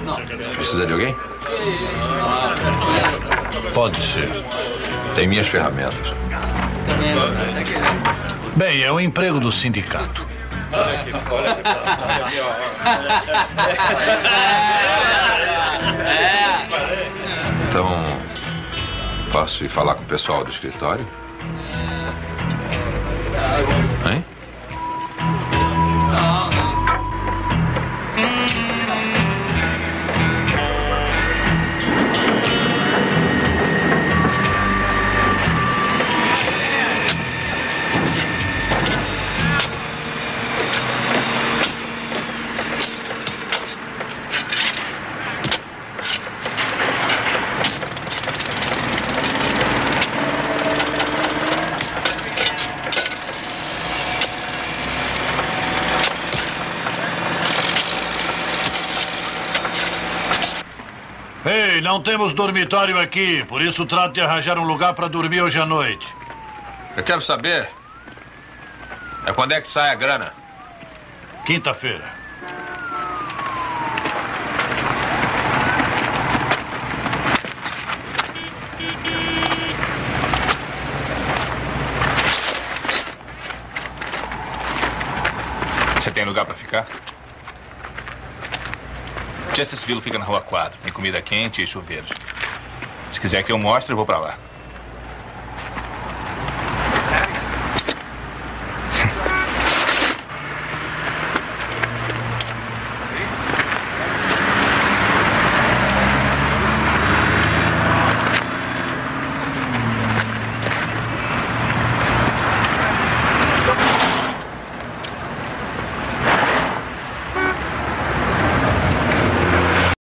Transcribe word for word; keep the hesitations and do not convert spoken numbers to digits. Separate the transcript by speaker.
Speaker 1: Precisa de alguém?
Speaker 2: Pode ser.
Speaker 1: Tem minhas ferramentas.
Speaker 2: Bem, é o emprego do sindicato.
Speaker 1: Então, posso ir falar com o pessoal do escritório? Hein?
Speaker 2: Ei, não temos dormitório aqui, por isso trato de arranjar um lugar para dormir hoje à noite.
Speaker 1: Eu quero saber é quando é que sai a grana?
Speaker 2: Quinta-feira.
Speaker 3: Você tem lugar para ficar? Justiceville fica na rua quatro. Tem comida quente e chuveiros. Se quiser que eu mostre, eu vou para lá.